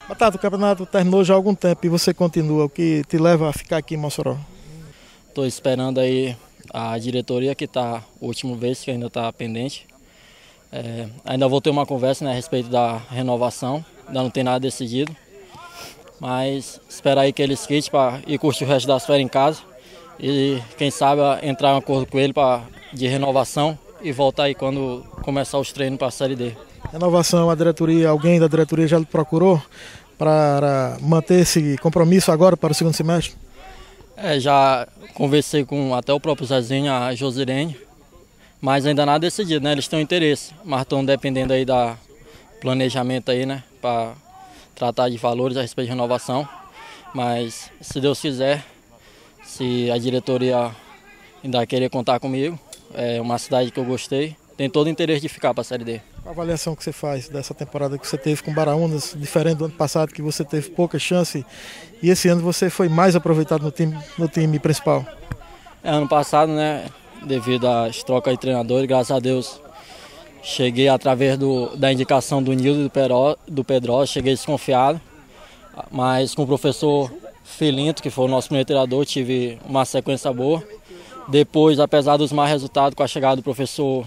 Batata, o campeonato terminou já há algum tempo e você continua. O que te leva a ficar aqui em Mossoró? Estou esperando aí a diretoria que está, a última vez que ainda está pendente. Ainda vou ter uma conversa, né, a respeito da renovação, ainda não tem nada decidido. Mas esperar aí que eles quitem para ir curtir o resto das férias em casa. E quem sabe entrar em um acordo com ele de renovação e voltar aí quando começar os treinos para a Série D. Renovação, a diretoria, alguém da diretoria já lhe procurou para manter esse compromisso agora para o segundo semestre? Já conversei com até o próprio Zezinho, a Josirene, mas ainda nada decidido, né? Eles têm interesse, mas estão dependendo aí da planejamento aí, né? Para tratar de valores a respeito de renovação. Mas se Deus quiser, se a diretoria ainda querer contar comigo, é uma cidade que eu gostei, tem todo o interesse de ficar para a Série D. A avaliação que você faz dessa temporada que você teve com o Baraunas, diferente do ano passado, que você teve pouca chance, e esse ano você foi mais aproveitado no time principal? Ano passado, né, devido às trocas de treinadores, graças a Deus, cheguei através da indicação do Nildo e do Pedro, cheguei desconfiado, mas com o professor Filinto, que foi o nosso primeiro treinador, tive uma sequência boa. Depois, apesar dos maus resultados, com a chegada do professor,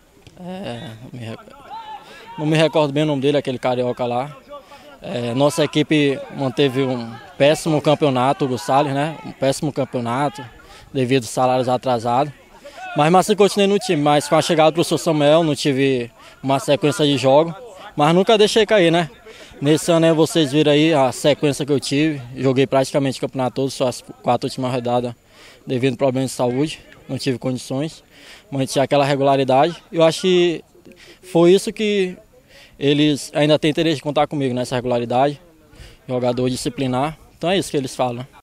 não me recordo bem o nome dele, aquele carioca lá. Nossa equipe manteve um péssimo campeonato, o Salles, né? Um péssimo campeonato, devido aos salários atrasados. Mas assim continuei no time, mas com a chegada do professor Samuel não tive uma sequência de jogos, mas nunca deixei cair, né? Nesse ano aí vocês viram aí a sequência que eu tive, joguei praticamente o campeonato todo, só as 4 últimas rodadas devido a problemas de saúde, não tive condições, mas tinha aquela regularidade. Eu acho que foi isso que eles ainda têm interesse de contar comigo, nessa regularidade, jogador disciplinar, então é isso que eles falam.